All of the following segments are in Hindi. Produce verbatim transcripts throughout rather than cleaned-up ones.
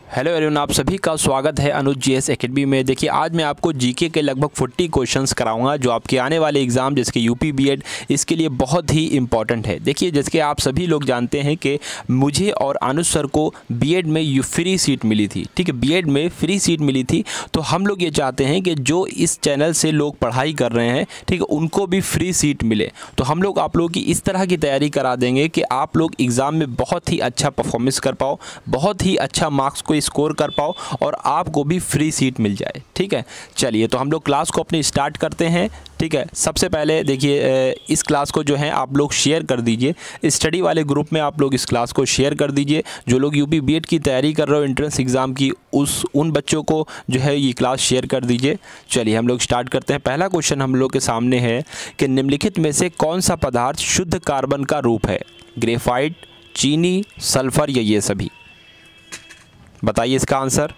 हेलो एवरीवन, आप सभी का स्वागत है अनुज जीएस एकेडमी में। देखिए, आज मैं आपको जीके के लगभग चालीस क्वेश्चंस कराऊंगा जो आपके आने वाले एग्ज़ाम जैसे यूपी बीएड इसके लिए बहुत ही इंपॉर्टेंट है। देखिए, जैसे कि आप सभी लोग जानते हैं कि मुझे और अनुज सर को बीएड में यू फ्री सीट मिली थी। ठीक है, बीएड में फ्री सीट मिली थी, तो हम लोग ये चाहते हैं कि जो इस चैनल से लोग पढ़ाई कर रहे हैं, ठीक है, उनको भी फ्री सीट मिले। तो हम लोग आप लोगों की इस तरह की तैयारी करा देंगे कि आप लोग एग्ज़ाम में बहुत ही अच्छा परफॉर्मेंस कर पाओ, बहुत ही अच्छा मार्क्स को स्कोर कर पाओ और आपको भी फ्री सीट मिल जाए। ठीक है, चलिए तो हम लोग क्लास को अपनी स्टार्ट करते हैं। ठीक है, सबसे पहले देखिए, इस क्लास को जो है आप लोग शेयर कर दीजिए। स्टडी वाले ग्रुप में आप लोग इस क्लास को शेयर कर दीजिए। जो लोग यूपी बीएड की तैयारी कर रहे हो एंट्रेंस एग्ज़ाम की, उस उन बच्चों को जो है ये क्लास शेयर कर दीजिए। चलिए हम लोग स्टार्ट करते हैं। पहला क्वेश्चन हम लोग के सामने है कि निम्नलिखित में से कौन सा पदार्थ शुद्ध कार्बन का रूप है? ग्रेफाइट, चीनी, सल्फर या ये सभी? बताइए इसका आंसर।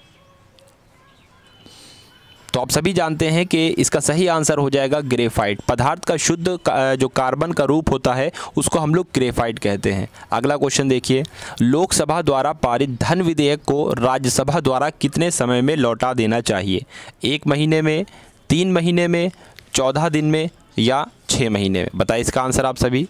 तो आप सभी जानते हैं कि इसका सही आंसर हो जाएगा ग्रेफाइट। पदार्थ का शुद्ध का, जो कार्बन का रूप होता है उसको हम लोग ग्रेफाइट कहते हैं। अगला क्वेश्चन देखिए, लोकसभा द्वारा पारित धन विधेयक को राज्यसभा द्वारा कितने समय में लौटा देना चाहिए? एक महीने में, तीन महीने में, चौदह दिन में या छः महीने में? बताइए इसका आंसर आप सभी।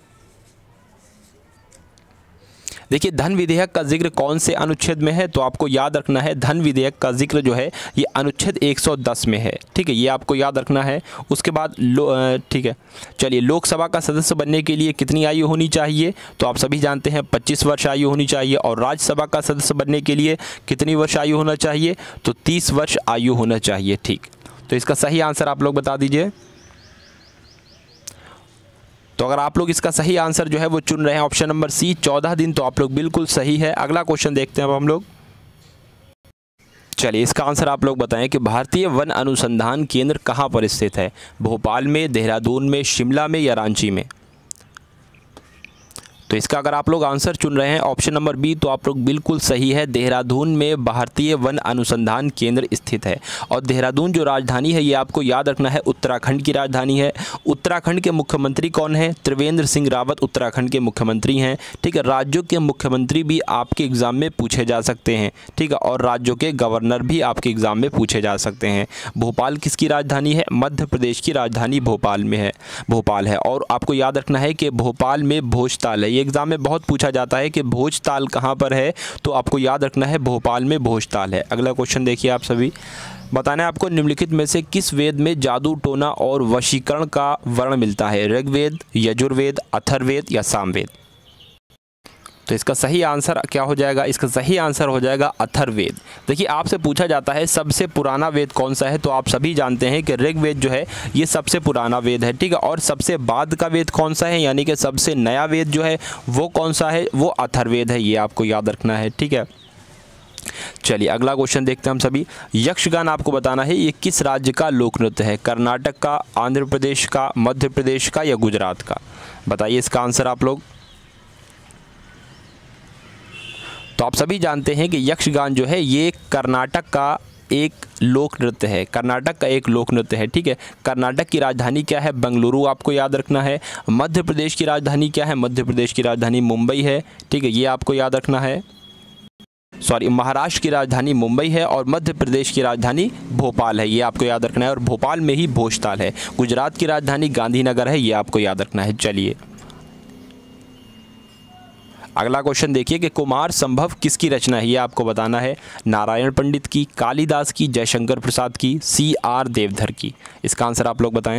देखिए, धन विधेयक का जिक्र कौन से अनुच्छेद में है? तो आपको याद रखना है धन विधेयक का जिक्र जो है ये अनुच्छेद एक सौ दस में है। ठीक है, ये आपको याद रखना है। उसके बाद लो ठीक है, चलिए, लोकसभा का सदस्य बनने के लिए कितनी आयु होनी चाहिए? तो आप सभी जानते हैं पच्चीस वर्ष आयु होनी चाहिए। और राज्यसभा का सदस्य बनने के लिए कितनी वर्ष आयु होना चाहिए? तो तीस वर्ष आयु होना चाहिए। ठीक, तो इसका सही आंसर आप लोग बता दीजिए। तो अगर आप लोग इसका सही आंसर जो है वो चुन रहे हैं ऑप्शन नंबर सी चौदह दिन, तो आप लोग बिल्कुल सही है। अगला क्वेश्चन देखते हैं अब हम लोग। चलिए इसका आंसर आप लोग बताएं कि भारतीय वन अनुसंधान केंद्र कहाँ पर स्थित है? भोपाल में, देहरादून में, शिमला में या रांची में? तो इसका अगर आप लोग आंसर चुन रहे हैं ऑप्शन नंबर बी, तो आप लोग बिल्कुल सही है। देहरादून में भारतीय वन अनुसंधान केंद्र स्थित है। और देहरादून जो राजधानी है ये आपको याद रखना है उत्तराखंड की राजधानी है। उत्तराखंड के मुख्यमंत्री कौन है? त्रिवेंद्र सिंह रावत उत्तराखंड के मुख्यमंत्री हैं। ठीक है, राज्यों के मुख्यमंत्री भी आपके एग्ज़ाम में पूछे जा सकते हैं। ठीक है, और राज्यों के गवर्नर भी आपके एग्ज़ाम में पूछे जा सकते हैं। भोपाल किसकी राजधानी है? मध्य प्रदेश की राजधानी भोपाल में है, भोपाल है। और आपको याद रखना है कि भोपाल में भोजताल है। एग्ज़ाम में बहुत पूछा जाता है कि भोजताल कहाँ पर है, तो आपको याद रखना है भोपाल में भोजताल है। अगला क्वेश्चन देखिए आप सभी, बताना है आपको निम्नलिखित में से किस वेद में जादू टोना और वशीकरण का वर्ण मिलता है? ऋग्वेद, यजुर्वेद, अथर्ववेद या सामवेद? तो इसका सही आंसर क्या हो जाएगा? इसका सही आंसर हो जाएगा अथर्ववेद। देखिए, आपसे पूछा जाता है सबसे पुराना वेद कौन सा है, तो आप सभी जानते हैं कि ऋग्वेद जो है ये सबसे पुराना वेद है। ठीक है, और सबसे बाद का वेद कौन सा है, यानी कि सबसे नया वेद जो है वो कौन सा है? वो अथर्ववेद है। ये आपको याद रखना है। ठीक है, चलिए अगला क्वेश्चन देखते हैं हम सभी। यक्षगान आपको बताना है ये किस राज्य का लोक नृत्य है? कर्नाटक का, आंध्र प्रदेश का, मध्य प्रदेश का या गुजरात का? बताइए इसका आंसर आप लोग। तो आप सभी जानते हैं कि यक्षगान जो है ये कर्नाटक का एक लोक नृत्य है। कर्नाटक का एक लोक नृत्य है। ठीक है, कर्नाटक की राजधानी क्या है? बेंगलुरु आपको याद रखना है। मध्य प्रदेश की राजधानी क्या है? मध्य प्रदेश की राजधानी मुंबई है। ठीक है, ये आपको याद रखना है। सॉरी, महाराष्ट्र की राजधानी मुंबई है और मध्य प्रदेश की राजधानी भोपाल है। ये आपको याद रखना है। और भोपाल में ही भोजताल है। गुजरात की राजधानी गांधीनगर है। ये आपको याद रखना है। चलिए अगला क्वेश्चन देखिए कि कुमार संभव किसकी रचना है? ये आपको बताना है। नारायण पंडित की, कालिदास की, जयशंकर प्रसाद की, सी आर देवधर की? इसका आंसर आप लोग बताएं।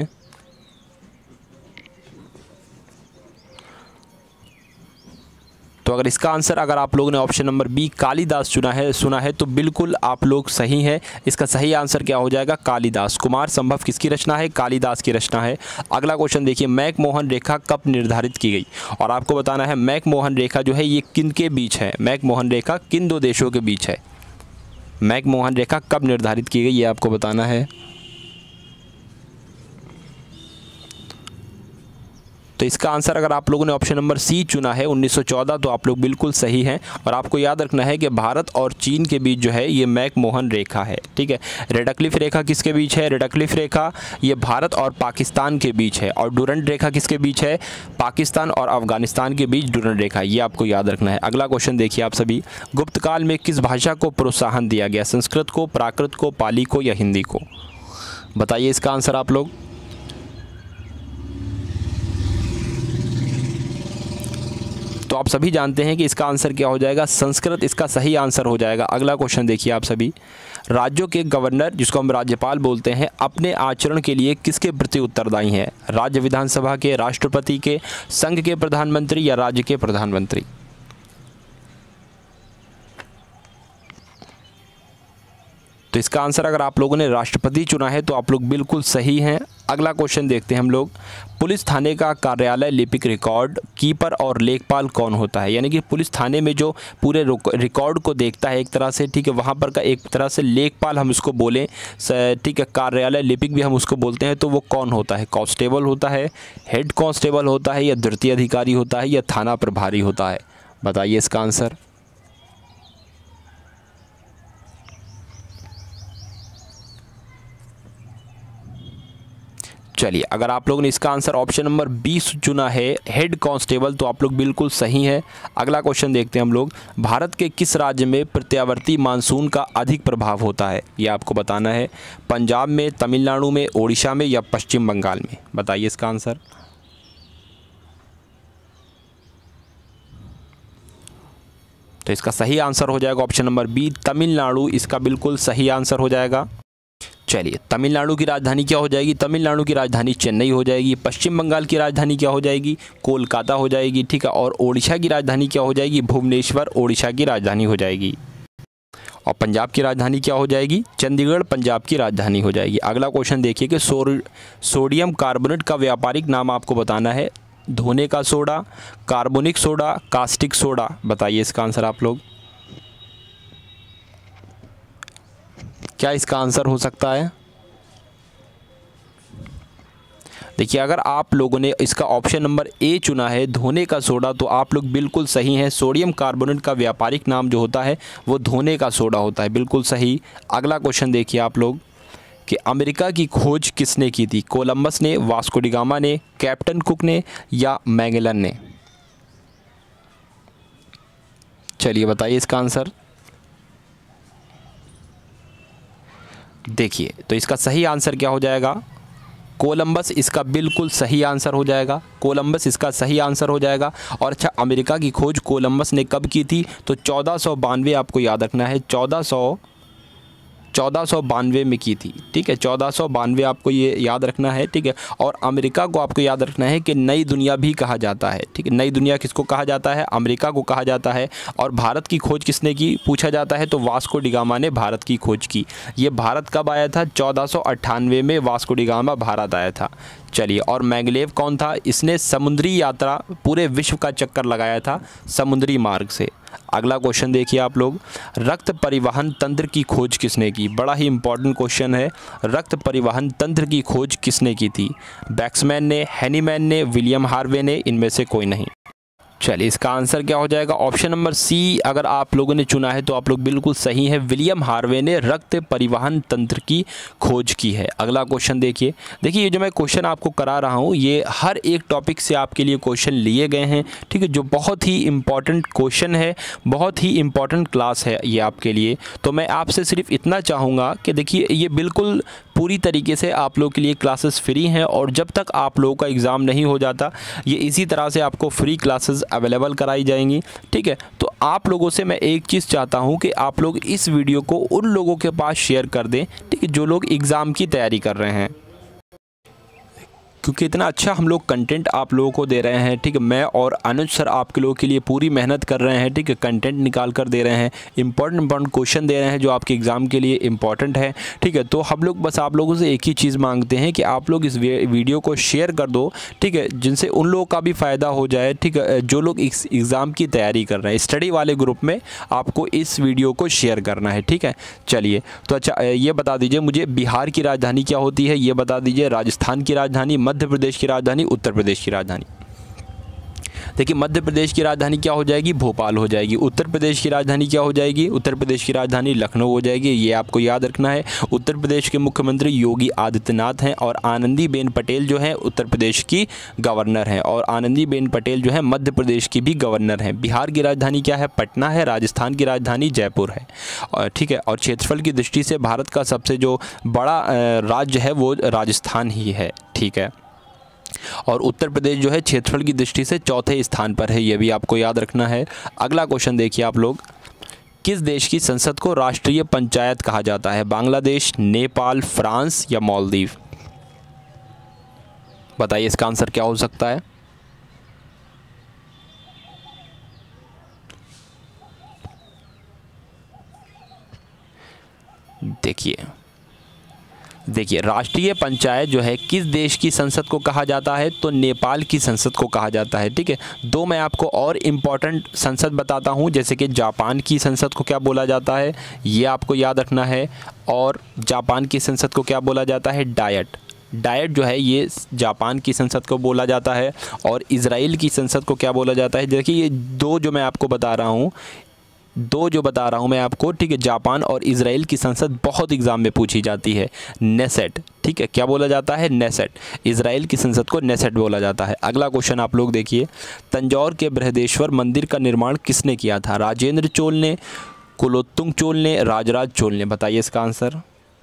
तो अगर इसका आंसर अगर आप लोगों ने ऑप्शन नंबर बी कालिदास चुना है सुना है तो बिल्कुल आप लोग सही है। इसका सही आंसर क्या हो जाएगा? कालिदास। कुमार संभव किसकी रचना है? कालिदास की रचना है। अगला क्वेश्चन देखिए, मैकमोहन रेखा कब निर्धारित की गई? और आपको बताना है मैकमोहन रेखा जो है ये किन के बीच है? मैकमोहन रेखा किन दो देशों के बीच है? मैकमोहन रेखा कब निर्धारित की गई ये आपको बताना है। तो इसका आंसर अगर आप लोगों ने ऑप्शन नंबर सी चुना है उन्नीस सौ चौदह, तो आप लोग बिल्कुल सही हैं। और आपको याद रखना है कि भारत और चीन के बीच जो है ये मैकमोहन रेखा है, ठीक है। रेडक्लिफ रेखा किसके बीच है? रेडक्लिफ रेखा ये भारत और पाकिस्तान के बीच है। और डुरंड रेखा किसके बीच है? पाकिस्तान और अफगानिस्तान के बीच डुरंड रेखा, ये आपको याद रखना है। अगला क्वेश्चन देखिए आप सभी, गुप्त काल में किस भाषा को प्रोत्साहन दिया गया? संस्कृत को, प्राकृत को, पाली को या हिंदी को? बताइए इसका आंसर आप लोग। तो आप सभी जानते हैं कि इसका आंसर क्या हो जाएगा? संस्कृत इसका सही आंसर हो जाएगा। अगला क्वेश्चन देखिए आप सभी, राज्यों के गवर्नर जिसको हम राज्यपाल बोलते हैं अपने आचरण के लिए किसके प्रति उत्तरदायी हैं? राज्य विधानसभा के, राष्ट्रपति के, संघ के प्रधानमंत्री या राज्य के प्रधानमंत्री? तो इसका आंसर अगर आप लोगों ने राष्ट्रपति चुना है तो आप लोग बिल्कुल सही हैं। अगला क्वेश्चन देखते हैं हम लोग, पुलिस थाने का कार्यालय लिपिक रिकॉर्ड कीपर और लेखपाल कौन होता है? यानी कि पुलिस थाने में जो पूरे रिकॉर्ड को देखता है एक तरह से, ठीक है, वहाँ पर का एक तरह से लेखपाल हम उसको बोलें, ठीक है, कार्यालय लिपिक भी हम उसको बोलते हैं, तो वो कौन होता है? कांस्टेबल होता है, हेड कांस्टेबल होता है, या द्वितीय अधिकारी होता है, या थाना प्रभारी होता है? बताइए इसका आंसर। चलिए, अगर आप लोगों ने इसका आंसर ऑप्शन नंबर बीस चुना है हेड कांस्टेबल, तो आप लोग बिल्कुल सही हैं। अगला क्वेश्चन देखते हैं हम लोग, भारत के किस राज्य में प्रत्यावर्ती मानसून का अधिक प्रभाव होता है? ये आपको बताना है। पंजाब में, तमिलनाडु में, ओडिशा में या पश्चिम बंगाल में? बताइए इसका आंसर। तो इसका सही आंसर हो जाएगा ऑप्शन नंबर बी, तमिलनाडु इसका बिल्कुल सही आंसर हो जाएगा। चलिए, तमिलनाडु की राजधानी क्या हो जाएगी? तमिलनाडु की राजधानी चेन्नई हो जाएगी। पश्चिम बंगाल की राजधानी क्या हो जाएगी? कोलकाता हो जाएगी, ठीक है। और ओडिशा की राजधानी क्या हो जाएगी? भुवनेश्वर ओडिशा की राजधानी हो जाएगी। और पंजाब की राजधानी क्या हो जाएगी? चंडीगढ़ पंजाब की राजधानी हो जाएगी। अगला क्वेश्चन देखिए कि सो, सोडियम कार्बोनेट का व्यापारिक नाम आपको बताना है। धोने का soda, carbonic soda, caustic soda? बताइए इसका आंसर आप लोग। क्या इसका आंसर हो सकता है? देखिए, अगर आप लोगों ने इसका ऑप्शन नंबर ए चुना है धोने का सोडा, तो आप लोग बिल्कुल सही हैं। सोडियम कार्बोनेट का व्यापारिक नाम जो होता है वो धोने का सोडा होता है, बिल्कुल सही। अगला क्वेश्चन देखिए आप लोग कि अमेरिका की खोज किसने की थी? कोलंबस ने, वास्को डी गामा ने, कैप्टन कुक ने या मैगेलन ने? चलिए बताइए इसका आंसर। देखिए, तो इसका सही आंसर क्या हो जाएगा? कोलंबस इसका बिल्कुल सही आंसर हो जाएगा। कोलंबस इसका सही आंसर हो जाएगा। और अच्छा, अमेरिका की खोज कोलंबस ने कब की थी? तो चौदह सौ बानवे आपको याद रखना है, चौदह सौ चौदह सौ बानवे में की थी, ठीक है। चौदह सौ बानवे आपको ये याद रखना है, ठीक है। और अमेरिका को आपको याद रखना है कि नई दुनिया भी कहा जाता है, ठीक है। नई दुनिया किसको कहा जाता है? अमेरिका को कहा जाता है। और भारत की खोज किसने की पूछा जाता है? तो वास्को डी गामा ने भारत की खोज की। ये भारत कब आया था? चौदह सौ अट्ठानवे में वास्को डी गामा भारत आया था। चलिए, और मैगलेव कौन था? इसने समुद्री यात्रा पूरे विश्व का चक्कर लगाया था समुद्री मार्ग से। अगला क्वेश्चन देखिए आप लोग, रक्त परिवहन तंत्र की खोज किसने की? बड़ा ही इंपॉर्टेंट क्वेश्चन है। रक्त परिवहन तंत्र की खोज किसने की थी? बैक्समैन ने, हैनीमैन ने, विलियम हार्वे ने, इनमें से कोई नहीं? चलिए, इसका आंसर क्या हो जाएगा? ऑप्शन नंबर सी अगर आप लोगों ने चुना है तो आप लोग बिल्कुल सही हैं। विलियम हार्वे ने रक्त परिवहन तंत्र की खोज की है। अगला क्वेश्चन देखिए। देखिए, ये जो मैं क्वेश्चन आपको करा रहा हूँ ये हर एक टॉपिक से आपके लिए क्वेश्चन लिए गए हैं, ठीक है, जो बहुत ही इंपॉर्टेंट क्वेश्चन है, बहुत ही इंपॉर्टेंट क्लास है ये आपके लिए। तो मैं आपसे सिर्फ इतना चाहूँगा कि देखिए, ये बिल्कुल पूरी तरीके से आप लोग के लिए क्लासेस फ्री हैं। और जब तक आप लोगों का एग्ज़ाम नहीं हो जाता ये इसी तरह से आपको फ्री क्लासेस अवेलेबल कराई जाएंगी, ठीक है। तो आप लोगों से मैं एक चीज़ चाहता हूं कि आप लोग इस वीडियो को उन लोगों के पास शेयर कर दें, ठीक है, जो लोग एग्ज़ाम की तैयारी कर रहे हैं, क्योंकि इतना अच्छा हम लोग कंटेंट आप लोगों को दे रहे हैं, ठीक है। मैं और अनुज सर आपके लोगों के लिए पूरी मेहनत कर रहे हैं, ठीक है, कंटेंट निकाल कर दे रहे हैं, इंपॉर्टेंट इंपॉर्टेंट क्वेश्चन दे रहे हैं जो आपके एग्ज़ाम के लिए इंपॉर्टेंट है, ठीक है। तो हम लोग बस आप लोगों से एक ही चीज़ मांगते हैं कि आप लोग इस वीडियो को शेयर कर दो, ठीक है, जिनसे उन लोगों का भी फ़ायदा हो जाए, ठीक है, जो लोग इस एग्ज़ाम की तैयारी कर रहे हैं। स्टडी वाले ग्रुप में आपको इस वीडियो को शेयर करना है, ठीक है। चलिए, तो अच्छा ये बता दीजिए मुझे, बिहार की राजधानी क्या होती है? ये बता दीजिए। राजस्थान की राजधानी, मध्य प्रदेश की राजधानी, उत्तर प्रदेश की राजधानी? देखिए मध्य प्रदेश की राजधानी क्या हो जाएगी, भोपाल हो जाएगी। उत्तर प्रदेश की राजधानी क्या हो जाएगी, उत्तर प्रदेश की राजधानी लखनऊ हो जाएगी, ये आपको याद रखना है। उत्तर प्रदेश के मुख्यमंत्री योगी आदित्यनाथ हैं और आनंदीबेन पटेल जो हैं उत्तर प्रदेश की गवर्नर हैं, और आनंदीबेन पटेल जो है मध्य प्रदेश की भी गवर्नर हैं। बिहार की राजधानी क्या है, पटना है। राजस्थान की राजधानी जयपुर है, और ठीक है। और क्षेत्रफल की दृष्टि से भारत का सबसे जो बड़ा राज्य है वो राजस्थान ही है, ठीक है। और उत्तर प्रदेश जो है क्षेत्रफल की दृष्टि से चौथे स्थान पर है, ये भी आपको याद रखना है। अगला क्वेश्चन देखिए आप लोग, किस देश की संसद को राष्ट्रीय पंचायत कहा जाता है, बांग्लादेश, नेपाल, फ्रांस या मालदीव? बताइए इसका आंसर क्या हो सकता है। देखिए देखिए राष्ट्रीय पंचायत जो है किस देश की संसद को कहा जाता है, तो नेपाल की संसद को कहा जाता है, ठीक है। दो मैं आपको और इम्पॉर्टेंट संसद बताता हूँ, जैसे कि जापान की संसद को क्या बोला जाता है, ये आपको याद रखना है। और जापान की संसद को क्या बोला जाता है, डायट। डायट जो है ये जापान की संसद को बोला जाता है। और इज़राइल की संसद को क्या बोला जाता है, देखिए ये दो जो मैं आपको बता रहा हूँ दो जो बता रहा हूँ मैं आपको, ठीक है। जापान और इज़राइल की संसद बहुत एग्जाम में पूछी जाती है, नेसेट, ठीक है। क्या बोला जाता है, नेसेट। इज़राइल की संसद को नेसेट बोला जाता है। अगला क्वेश्चन आप लोग देखिए, तंजौर के बृहदेश्वर मंदिर का निर्माण किसने किया था, राजेंद्र चोल ने, कुलोत्तुंग चोल ने, राजराज चोल ने? बताइए इसका आंसर।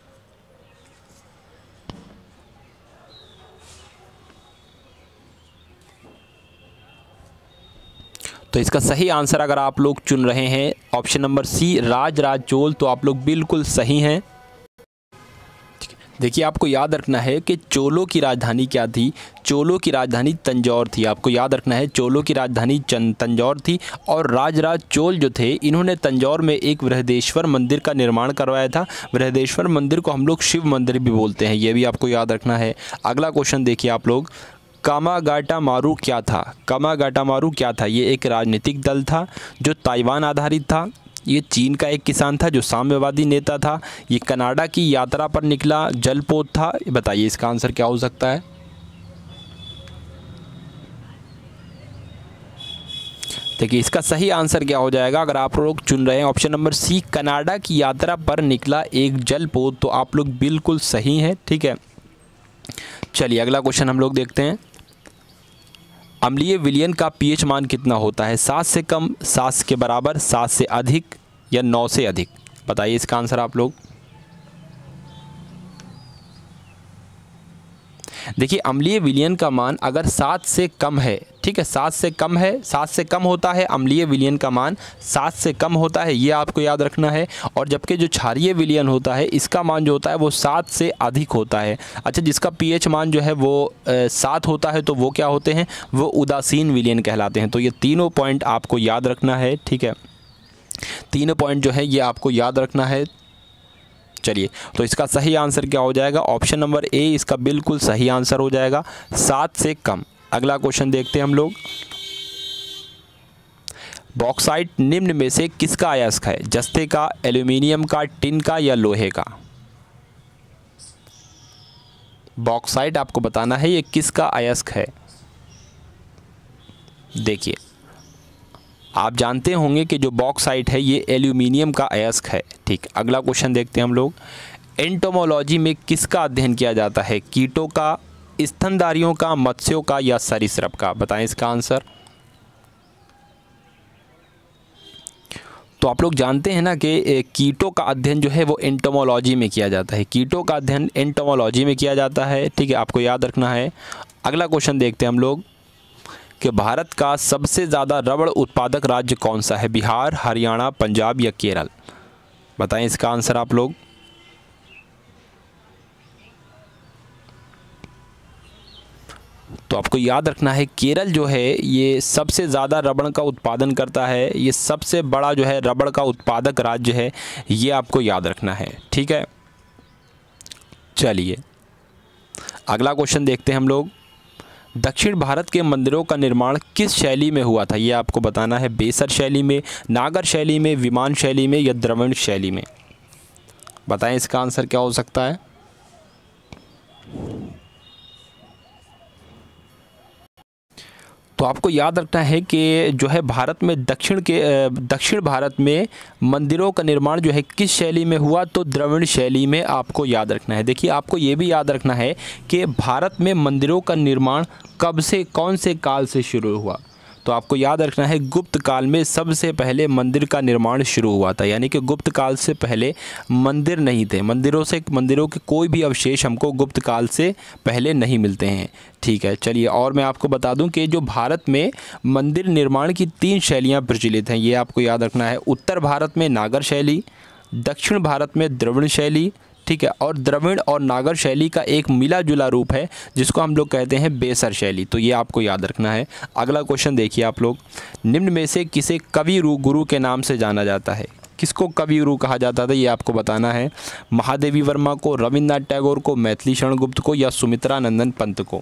तो इसका सही आंसर अगर आप लोग चुन रहे हैं option number C, Rajaraja Chola, तो आप लोग बिल्कुल सही हैं। देखिए आपको याद रखना है कि चोलों की राजधानी क्या थी, चोलों की राजधानी तंजौर थी। आपको याद रखना है चोलों की राजधानी तंजौर थी। और राजराज चोल जो थे इन्होंने तंजौर में एक बृहदेश्वर मंदिर का निर्माण करवाया था। बृहदेश्वर मंदिर को हम लोग शिव मंदिर भी बोलते हैं, ये भी आपको याद रखना है। अगला क्वेश्चन देखिए आप लोग, कामागाटामारू क्या था, कामागाटामारू क्या था? ये एक राजनीतिक दल था जो ताइवान आधारित था। ये चीन का एक किसान था जो साम्यवादी नेता था। ये कनाडा की यात्रा पर निकला जलपोत था। बताइए इसका आंसर क्या हो सकता है। देखिए इसका सही आंसर क्या हो जाएगा, अगर आप लोग चुन रहे हैं ऑप्शन नंबर सी, कनाडा की यात्रा पर निकला एक जलपोत, तो आप लोग बिल्कुल सही हैं, ठीक है। चलिए अगला क्वेश्चन हम लोग देखते हैं, अम्लीय विलयन का पीएच मान कितना होता है, सात से कम, सात के बराबर, सात से अधिक या नौ से अधिक? बताइए इसका आंसर आप लोग। देखिए अम्लीय विलयन का मान अगर सात से कम है, ठीक है, सात से कम है, सात से कम होता है, अम्लीय विलयन का मान सात से कम होता है, ये आपको याद रखना है। और जबकि जो क्षारीय विलयन होता है इसका मान जो होता है वो सात से अधिक होता है। अच्छा, जिसका पीएच मान जो है वो सात होता है तो वो क्या होते हैं, वो उदासीन विलयन कहलाते हैं। तो ये तीनों पॉइंट आपको याद रखना है, ठीक है। तीनों पॉइंट जो है ये आपको याद रखना है। चलिए तो इसका सही आंसर क्या हो जाएगा, ऑप्शन नंबर ए इसका बिल्कुल सही आंसर हो जाएगा, सात से कम। अगला क्वेश्चन देखते हैं हम लोग, बॉक्साइट निम्न में से किसका अयस्क है, जस्ते का, एल्यूमिनियम का, टिन का या लोहे का? बॉक्साइट आपको बताना है ये किसका अयस्क है। देखिए आप जानते होंगे कि जो बॉक्साइट है ये एल्यूमिनियम का अयस्क है, ठीक। अगला क्वेश्चन देखते हैं हम लोग, एंटोमोलॉजी में किसका अध्ययन किया जाता है, कीटों का, स्तनधारियों का, मत्स्यों का या सरीसृप का? बताएं इसका आंसर। तो आप लोग जानते हैं ना कि कीटों का अध्ययन जो है वो एंटोमोलॉजी में किया जाता है, कीटों का अध्ययन एंटोमोलॉजी में किया जाता है, ठीक है, आपको याद रखना है। अगला क्वेश्चन देखते हैं हम लोग कि भारत का सबसे ज़्यादा रबड़ उत्पादक राज्य कौन सा है, बिहार, हरियाणा, पंजाब या केरल? बताएं इसका आंसर आप लोग। तो आपको याद रखना है केरल जो है ये सबसे ज़्यादा रबड़ का उत्पादन करता है, ये सबसे बड़ा जो है रबड़ का उत्पादक राज्य है, ये आपको याद रखना है, ठीक है। चलिए अगला क्वेश्चन देखते हैं हम लोग, दक्षिण भारत के मंदिरों का निर्माण किस शैली में हुआ था, ये आपको बताना है, बेसर शैली में, नागर शैली में, विमान शैली में या द्रविड़ शैली में? बताएं इसका आंसर क्या हो सकता है। तो तो आपको याद रखना है कि जो है भारत में दक्षिण के दक्षिण भारत में मंदिरों का निर्माण जो है किस शैली में हुआ, तो द्रविड़ शैली में आपको याद रखना है। देखिए आपको ये भी याद रखना है कि भारत में मंदिरों का निर्माण कब से, कौन से काल से शुरू हुआ, तो आपको याद रखना है गुप्त काल में सबसे पहले मंदिर का निर्माण शुरू हुआ था। यानी कि गुप्त काल से पहले मंदिर नहीं थे, मंदिरों से मंदिरों के कोई भी अवशेष हमको गुप्त काल से पहले नहीं मिलते हैं। ठीक है, चलिए और मैं आपको बता दूं कि जो भारत में मंदिर निर्माण की तीन शैलियां प्रचलित हैं, ये आपको याद रखना है। उत्तर भारत में नागर शैली, दक्षिण भारत में द्रविड़ शैली, ठीक है, और द्रविड़ और नागर शैली का एक मिला जुला रूप है जिसको हम लोग कहते हैं बेसर शैली। तो ये आपको याद रखना है। अगला क्वेश्चन देखिए आप लोग, निम्न में से किसे कवि गुरु के नाम से जाना जाता है? किसको कवि गुरु कहा जाता था ये आपको बताना है। महादेवी वर्मा को, रविन्द्रनाथ टैगोर को, मैथिली शरण गुप्त को या सुमित्रा नंदन पंत को?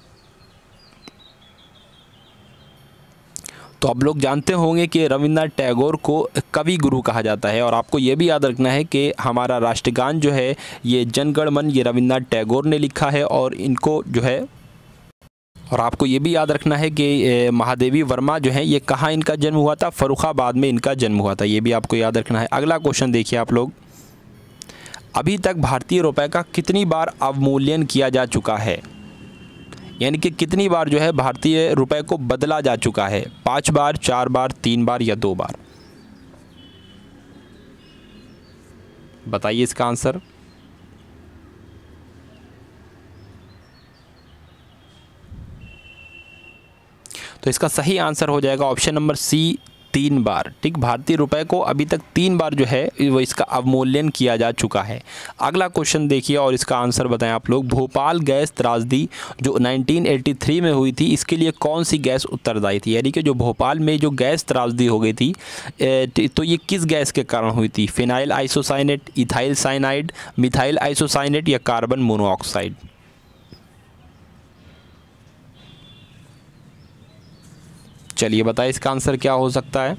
तो आप लोग जानते होंगे कि रविन्द्रनाथ टैगोर को कवि गुरु कहा जाता है। और आपको ये भी याद रखना है कि हमारा राष्ट्रगान जो है ये जनगण मन ये रविन्द्रनाथ टैगोर ने लिखा है। और इनको जो है और आपको ये भी याद रखना है कि महादेवी वर्मा जो है ये कहाँ इनका जन्म हुआ था? फर्रुखाबाद में इनका जन्म हुआ था। ये भी आपको याद रखना है। अगला क्वेश्चन देखिए आप लोग, अभी तक भारतीय रुपये का कितनी बार अवमूल्यन किया जा चुका है? यानी कि कितनी बार जो है भारतीय रुपए को बदला जा चुका है? पाँच बार, चार बार, तीन बार या दो बार? बताइए इसका आंसर। तो इसका सही आंसर हो जाएगा ऑप्शन नंबर सी, तीन बार। ठीक, भारतीय रुपए को अभी तक तीन बार जो है वो इसका अवमूल्यन किया जा चुका है। अगला क्वेश्चन देखिए और इसका आंसर बताएं आप लोग। भोपाल गैस त्रासदी जो उन्नीस सौ तिरासी में हुई थी, इसके लिए कौन सी गैस उत्तरदायी थी? यानी कि जो भोपाल में जो गैस त्रासदी हो गई थी तो ये किस गैस के कारण हुई थी? Phenyl isocyanate, ethyl cyanide, methyl isocyanate या कार्बन मोनोऑक्साइड? चलिए बताइए इसका आंसर क्या हो सकता है।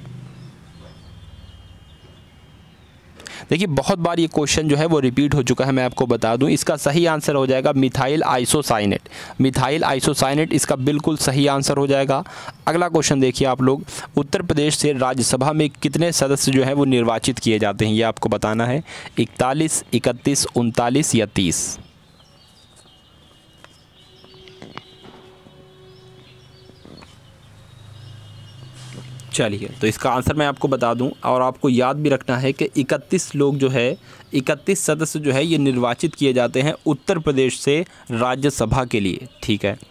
देखिए बहुत बार ये क्वेश्चन जो है वो रिपीट हो चुका है, मैं आपको बता दूं। इसका सही आंसर हो जाएगा मिथाइल आइसोसाइनेट। मिथाइल आइसोसाइनेट इसका बिल्कुल सही आंसर हो जाएगा। अगला क्वेश्चन देखिए आप लोग, उत्तर प्रदेश से राज्यसभा में कितने सदस्य जो है वो निर्वाचित किए जाते हैं? ये आपको बताना है। इकतालीस, इकतीस, उनतालीस या तीस? चलिए तो इसका आंसर मैं आपको बता दूं और आपको याद भी रखना है कि इकतीस लोग जो है इकतीस सदस्य जो है ये निर्वाचित किए जाते हैं उत्तर प्रदेश से राज्यसभा के लिए। ठीक है,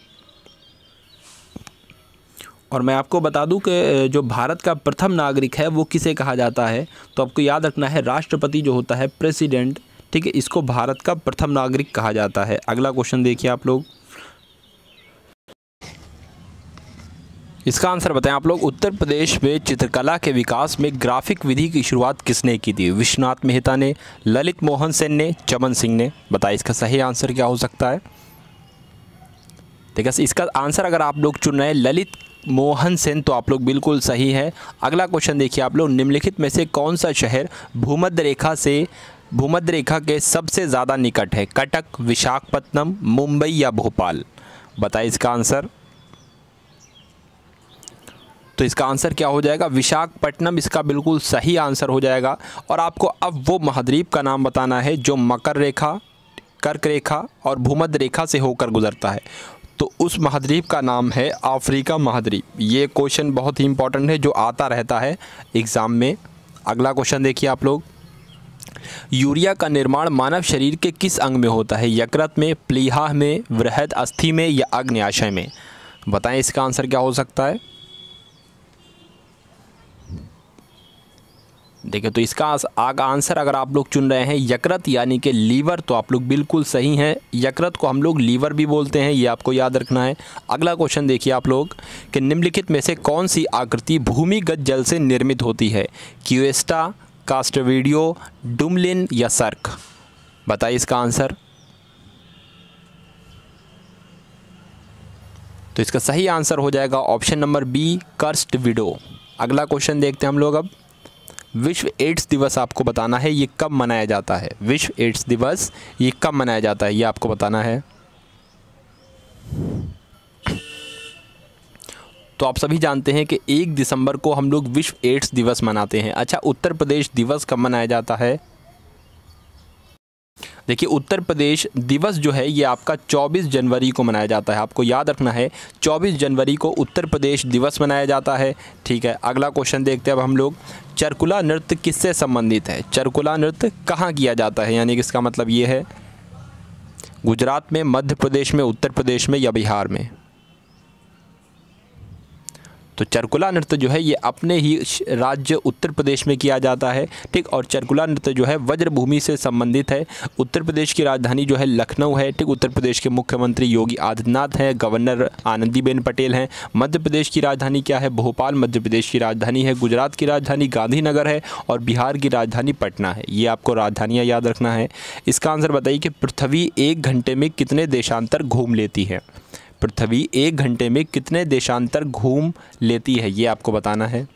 और मैं आपको बता दूं कि जो भारत का प्रथम नागरिक है वो किसे कहा जाता है? तो आपको याद रखना है राष्ट्रपति जो होता है, प्रेसिडेंट, ठीक है, इसको भारत का प्रथम नागरिक कहा जाता है। अगला क्वेश्चन देखिए आप लोग, इसका आंसर बताएं आप लोग। उत्तर प्रदेश में चित्रकला के विकास में ग्राफिक विधि की शुरुआत किसने की थी? विश्वनाथ मेहता ने, ललित मोहन सेन ने, चमन सिंह ने? बताइए इसका सही आंसर क्या हो सकता है। ठीक है, इसका आंसर अगर आप लोग चुन रहे हैं ललित मोहन सेन तो आप लोग बिल्कुल सही है। अगला क्वेश्चन देखिए आप लोग, निम्नलिखित में से कौन सा शहर भूमध्य रेखा से भूमध्य रेखा के सबसे ज़्यादा निकट है? कटक, विशाखापत्तनम, मुंबई या भोपाल? बताइए इसका आंसर। तो इसका आंसर क्या हो जाएगा? विशाखापट्टनम इसका बिल्कुल सही आंसर हो जाएगा। और आपको अब वो महाद्वीप का नाम बताना है जो मकर रेखा, कर्क रेखा और भूमध्य रेखा से होकर गुजरता है। तो उस महाद्वीप का नाम है अफ्रीका महाद्वीप। ये क्वेश्चन बहुत ही इंपॉर्टेंट है जो आता रहता है एग्ज़ाम में। अगला क्वेश्चन देखिए आप लोग, यूरिया का निर्माण मानव शरीर के किस अंग में होता है? यकृत में, प्लीहा में, वृहद अस्थि में या अग्न्याशय में? बताएं इसका आंसर क्या हो सकता है। देखिए तो इसका आग आंसर अगर आप लोग चुन रहे हैं यकृत यानी कि लीवर तो आप लोग बिल्कुल सही हैं। यकृत को हम लोग लीवर भी बोलते हैं, ये आपको याद रखना है। अगला क्वेश्चन देखिए आप लोग कि निम्नलिखित में से कौन सी आकृति भूमिगत जल से निर्मित होती है? क्यूएस्टा, कास्टवीडियो, डुमलिन या सर्क? बताइए इसका आंसर। तो इसका सही आंसर हो जाएगा ऑप्शन नंबर बी, कर्स्टविडो। अगला क्वेश्चन देखते हैं हम लोग अब, विश्व एड्स दिवस आपको बताना है ये कब मनाया जाता है? विश्व एड्स दिवस ये कब मनाया जाता है ये आपको बताना है। तो आप सभी जानते हैं कि एक दिसंबर को हम लोग विश्व एड्स दिवस मनाते हैं। अच्छा, उत्तर प्रदेश दिवस कब मनाया जाता है? देखिए, उत्तर प्रदेश दिवस जो है ये आपका चौबीस जनवरी को मनाया जाता है। आपको याद रखना है चौबीस जनवरी को उत्तर प्रदेश दिवस मनाया जाता है। ठीक है, अगला क्वेश्चन देखते हैं अब हम लोग। चरकुला नृत्य किससे संबंधित है? चरकुला नृत्य कहाँ किया जाता है? यानी कि इसका मतलब ये है गुजरात में, मध्य प्रदेश में, उत्तर प्रदेश में या बिहार में? तो चरकुला नृत्य जो है ये अपने ही राज्य उत्तर प्रदेश में किया जाता है। ठीक, और चरकुला नृत्य जो है वज्रभूमि से संबंधित है। उत्तर प्रदेश की राजधानी जो है लखनऊ है। ठीक, उत्तर प्रदेश के मुख्यमंत्री योगी आदित्यनाथ हैं, गवर्नर आनंदीबेन पटेल हैं। मध्य प्रदेश की राजधानी क्या है? भोपाल मध्य प्रदेश की राजधानी है। गुजरात की राजधानी गांधीनगर है और बिहार की राजधानी पटना है। ये आपको राजधानियाँ याद रखना है। इसका आंसर बताइए कि पृथ्वी एक घंटे में कितने देशांतर घूम लेती है? पृथ्वी एक घंटे में कितने देशांतर घूम लेती है, ये आपको बताना है।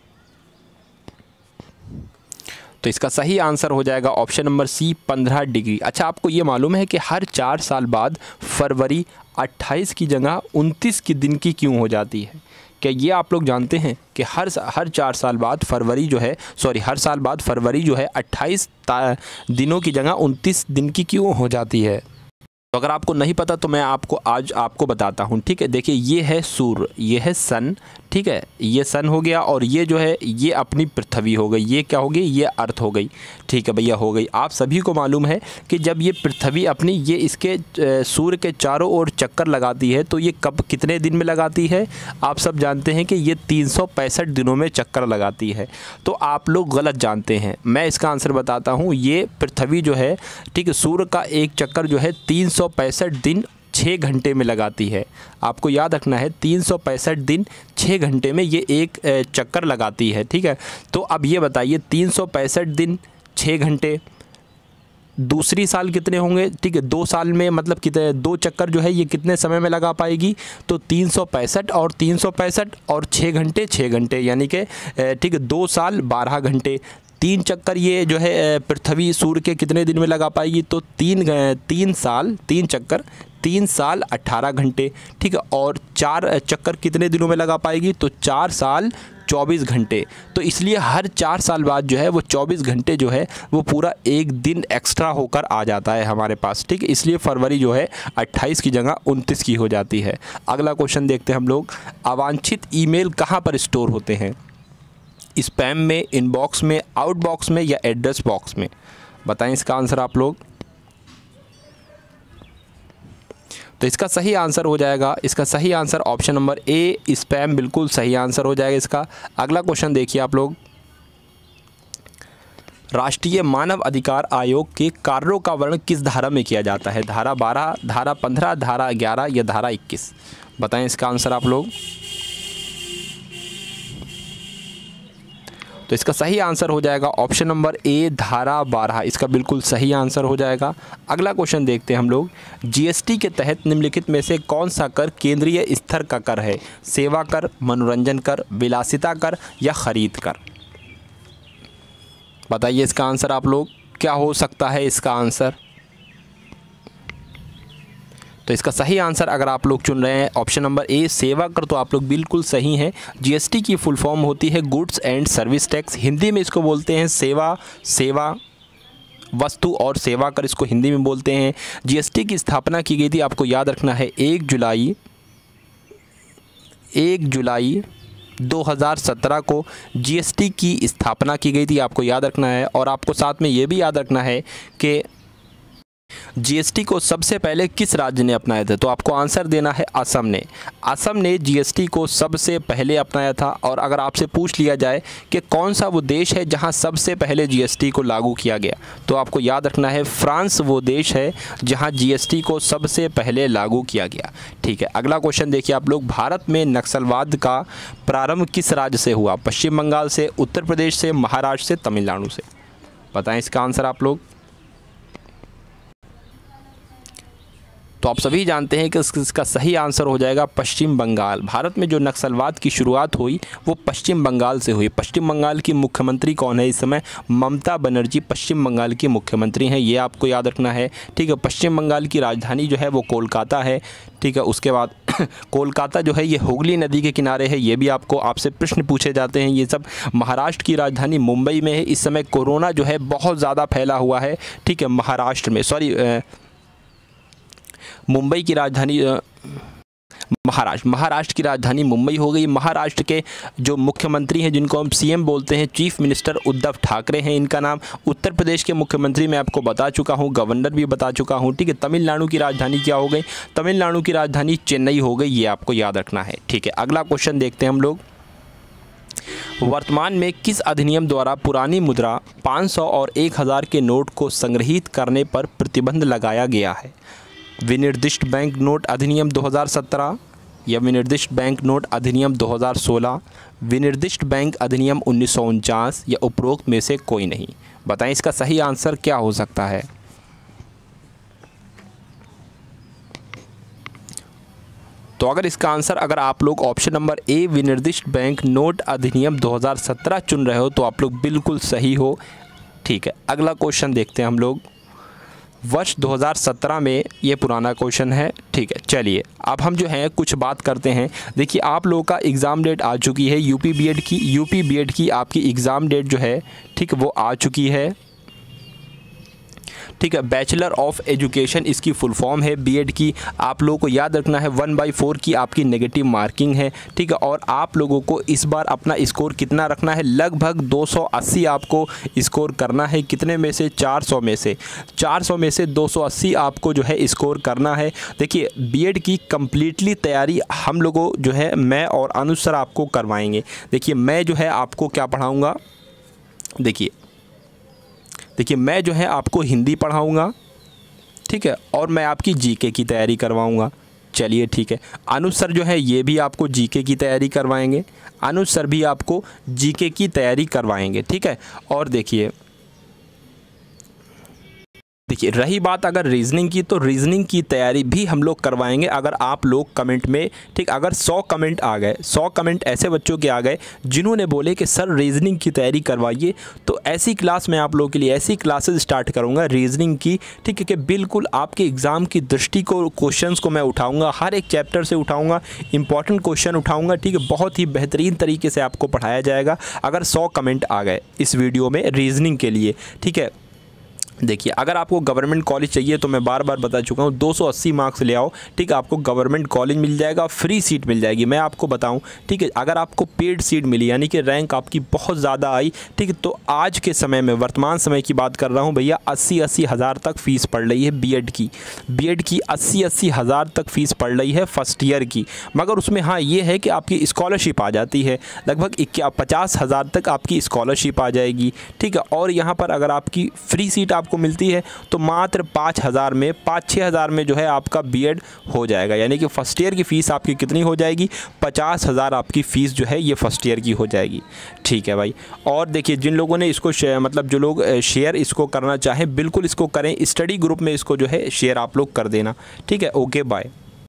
तो इसका सही आंसर हो जाएगा ऑप्शन नंबर सी, पंद्रह डिग्री। अच्छा, आपको ये मालूम है कि हर चार साल बाद फरवरी अट्ठाईस की जगह उनतीस की दिन की क्यों हो जाती है? क्या ये आप लोग जानते हैं कि हर हर चार साल बाद फरवरी जो है सॉरी हर साल बाद फरवरी जो है अट्ठाईस दिनों की जगह उनतीस दिन की क्यों हो जाती है? तो अगर आपको नहीं पता तो मैं आपको आज आपको बताता हूँ। ठीक है, देखिए ये है सूर्य, ये है सन। ठीक है, ये सन हो गया और ये जो है ये अपनी पृथ्वी हो गई। ये क्या हो गई? ये अर्थ हो गई। ठीक है भैया, हो गई। आप सभी को मालूम है कि जब ये पृथ्वी अपनी ये इसके सूर्य के चारों ओर चक्कर लगाती है तो ये कब कितने दिन में लगाती है? आप सब जानते हैं कि ये तीन सौ पैंसठ दिनों में चक्कर लगाती है। तो आप लोग गलत जानते हैं। मैं इसका आंसर बताता हूँ। ये पृथ्वी जो है, ठीक है, सूर्य का एक चक्कर जो है तीन सौ पैंसठ दिन छः घंटे में लगाती है। आपको याद रखना है तीन सौ पैंसठ दिन छः घंटे में ये एक चक्कर लगाती है। ठीक है, तो अब ये बताइए तीन सौ पैंसठ दिन छः घंटे, दूसरी साल कितने होंगे? ठीक है, दो साल में मतलब कितने, दो चक्कर जो है ये कितने समय में लगा पाएगी? तो तीन सौ पैंसठ और तीन सौ पैंसठ और छः घंटे छः घंटे यानी कि ठीक है दो साल बारह घंटे। तीन चक्कर ये जो है पृथ्वी सूर्य के कितने दिन में लगा पाएगी? तो तीन तीन साल तीन चक्कर तीन साल अट्ठारह घंटे। ठीक है, और चार चक्कर कितने दिनों में लगा पाएगी? तो चार साल चौबीस घंटे। तो इसलिए हर चार साल बाद जो है वो चौबीस घंटे जो है वो पूरा एक दिन एक्स्ट्रा होकर आ जाता है हमारे पास। ठीक है, इसलिए फरवरी जो है अट्ठाईस की जगह उनतीस की हो जाती है। अगला क्वेश्चन देखते हैं हम लोग। अवांछित ईमेल कहाँ पर स्टोर होते हैं? स्पैम में, इनबॉक्स में, आउटबॉक्स में या एड्रेस बॉक्स में? बताएं इसका आंसर आप लोग। तो इसका सही आंसर हो जाएगा, इसका सही answer option number A, spam, बिल्कुल सही आंसर हो जाएगा इसका। अगला क्वेश्चन देखिए आप लोग। राष्ट्रीय मानव अधिकार आयोग के कार्यों का वर्णन किस धारा में किया जाता है? धारा बारह, धारा पंद्रह, धारा ग्यारह या धारा इक्कीस? बताएं इसका आंसर आप लोग। तो इसका सही आंसर हो जाएगा ऑप्शन नंबर ए, धारा बारह, इसका बिल्कुल सही आंसर हो जाएगा। अगला क्वेश्चन देखते हैं हम लोग। जीएसटी के तहत निम्नलिखित में से कौन सा कर केंद्रीय स्तर का कर है? सेवा कर, मनोरंजन कर, विलासिता कर या खरीद कर? बताइए इसका आंसर आप लोग, क्या हो सकता है इसका आंसर? तो इसका सही आंसर अगर आप लोग चुन रहे हैं ऑप्शन नंबर ए, सेवा कर, तो आप लोग बिल्कुल सही हैं। जीएसटी की फुल फॉर्म होती है goods and service tax. Hindi में इसको बोलते हैं सेवा सेवा वस्तु और सेवा कर, इसको हिंदी में बोलते हैं। जीएसटी की स्थापना की गई थी, आपको याद रखना है, एक जुलाई एक जुलाई दो हज़ार सत्रह को जीएसटी की स्थापना की गई थी, आपको याद रखना है। और आपको साथ में ये भी याद रखना है कि जीएसटी को सबसे पहले किस राज्य ने अपनाया था? तो आपको आंसर देना है असम ने। असम ने जीएसटी को सबसे पहले अपनाया था। और अगर आपसे पूछ लिया जाए कि कौन सा वो देश है जहां सबसे पहले जीएसटी को लागू किया गया, तो आपको याद रखना है फ्रांस वो देश है जहां जीएसटी को सबसे पहले लागू किया गया। ठीक है, अगला क्वेश्चन देखिए आप लोग। भारत में नक्सलवाद का प्रारंभ किस राज्य से हुआ? पश्चिम बंगाल से, उत्तर प्रदेश से, महाराष्ट्र से, तमिलनाडु से? बताएं इसका आंसर आप लोग। तो आप सभी जानते हैं कि इसका सही आंसर हो जाएगा पश्चिम बंगाल। भारत में जो नक्सलवाद की शुरुआत हुई वो पश्चिम बंगाल से हुई। पश्चिम बंगाल की मुख्यमंत्री कौन है इस समय? ममता बनर्जी पश्चिम बंगाल की मुख्यमंत्री हैं, ये आपको याद रखना है। ठीक है, पश्चिम बंगाल की राजधानी जो है वो कोलकाता है। ठीक है, उसके बाद कोलकाता जो है ये हुगली नदी के किनारे है, ये भी आपको आपसे प्रश्न पूछे जाते हैं ये सब। महाराष्ट्र की राजधानी मुंबई में है। इस समय कोरोना जो है बहुत ज़्यादा फैला हुआ है। ठीक है, महाराष्ट्र में, सॉरी मुंबई की राजधानी महाराष्ट्र महाराष्ट्र की राजधानी मुंबई हो गई। महाराष्ट्र के जो मुख्यमंत्री हैं जिनको हम सीएम बोलते हैं, चीफ मिनिस्टर उद्धव ठाकरे हैं इनका नाम। उत्तर प्रदेश के मुख्यमंत्री मैं आपको बता चुका हूं, गवर्नर भी बता चुका हूं। ठीक है, तमिलनाडु की राजधानी क्या हो गई? तमिलनाडु की राजधानी चेन्नई हो गई, ये आपको याद रखना है। ठीक है, अगला क्वेश्चन देखते हैं हम लोग। वर्तमान में किस अधिनियम द्वारा पुरानी मुद्रा पाँच सौ और एक हज़ार के नोट को संग्रहित करने पर प्रतिबंध लगाया गया है? विनिर्दिष्ट बैंक नोट अधिनियम दो हज़ार सत्रह या विनिर्दिष्ट बैंक नोट अधिनियम दो हज़ार सोलह, विनिर्दिष्ट बैंक अधिनियम उन्नीस सौ उनचास या उपरोक्त में से कोई नहीं? बताएं इसका सही आंसर क्या हो सकता है। तो अगर इसका आंसर अगर आप लोग ऑप्शन नंबर ए विनिर्दिष्ट बैंक नोट अधिनियम दो हज़ार सत्रह चुन रहे हो तो आप लोग बिल्कुल सही हो। ठीक है, अगला क्वेश्चन देखते हैं हम लोग। वर्ष दो हज़ार सत्रह में ये पुराना क्वेश्चन है। ठीक है, चलिए अब हम जो है कुछ बात करते हैं। देखिए आप लोगों का एग्ज़ाम डेट आ चुकी है, यूपी बीएड की यूपी बीएड की आपकी एग्ज़ाम डेट जो है ठीक वो आ चुकी है। ठीक है, बैचलर ऑफ एजुकेशन इसकी फुल फॉर्म है बीएड की। आप लोगों को याद रखना है वन बाई फोर की आपकी नेगेटिव मार्किंग है। ठीक है, और आप लोगों को इस बार अपना स्कोर कितना रखना है? लगभग दो सौ अस्सी आपको स्कोर करना है। कितने में से? चार सौ में से चार सौ में से दो सौ अस्सी आपको जो है स्कोर करना है। देखिए बीएड की कम्प्लीटली तैयारी हम लोगों जो है मैं और अनुज सर आपको करवाएंगे। देखिए मैं जो है आपको क्या पढ़ाऊँगा, देखिए देखिए मैं जो है आपको हिंदी पढ़ाऊँगा। ठीक है, और मैं आपकी जीके की तैयारी करवाऊँगा। चलिए ठीक है, अनुज सर जो है ये भी आपको जीके की तैयारी करवाएंगे। अनुज सर भी आपको जीके की तैयारी करवाएंगे। ठीक है, और देखिए देखिए रही बात अगर रीजनिंग की, तो रीजनिंग की तैयारी भी हम लोग करवाएंगे अगर आप लोग कमेंट में, ठीक अगर सौ कमेंट आ गए, सौ कमेंट ऐसे बच्चों के आ गए जिन्होंने बोले कि सर रीजनिंग की तैयारी करवाइए, तो ऐसी क्लास मैं आप लोगों के लिए ऐसी क्लासेस स्टार्ट करूंगा रीजनिंग की। ठीक है, कि बिल्कुल आपके एग्ज़ाम की दृष्टि को क्वेश्चंस को मैं उठाऊँगा, हर एक चैप्टर से उठाऊँगा, इंपॉर्टेंट क्वेश्चन उठाऊँगा। ठीक है, बहुत ही बेहतरीन तरीके से आपको पढ़ाया जाएगा अगर सौ कमेंट आ गए इस वीडियो में रीजनिंग के लिए। ठीक है, देखिए अगर आपको गवर्नमेंट कॉलेज चाहिए तो मैं बार बार बता चुका हूँ दो सौ अस्सी मार्क्स ले आओ। ठीक है, आपको गवर्नमेंट कॉलेज मिल जाएगा, फ्री सीट मिल जाएगी। मैं आपको बताऊँ, ठीक है, अगर आपको पेड सीट मिली यानी कि रैंक आपकी बहुत ज़्यादा आई, ठीक है, तो आज के समय में वर्तमान समय की बात कर रहा हूँ भैया, अस्सी अस्सी हज़ार तक फ़ीस पड़ रही है बीएड की बीएड की अस्सी अस्सी हज़ार तक फ़ीस पड़ रही है फर्स्ट ईयर की। मगर उसमें हाँ ये है कि आपकी स्कॉलरशिप आ जाती है, लगभग इक्या पचास हज़ार तक आपकी स्कॉलरशिप आ जाएगी। ठीक है, और यहाँ पर अगर आपकी फ्री सीट आपको मिलती है तो मात्र पाँच हज़ार में पाँच छः हज़ार में जो है आपका बीएड हो जाएगा। यानी कि फर्स्ट ईयर की फ़ीस आपकी कितनी हो जाएगी? पचास हज़ार आपकी फ़ीस जो है ये फर्स्ट ईयर की हो जाएगी। ठीक है भाई, और देखिए जिन लोगों ने इसको मतलब जो लोग शेयर इसको करना चाहें बिल्कुल इसको करें, स्टडी ग्रुप में इसको जो है शेयर आप लोग कर देना। ठीक है, ओके बाय।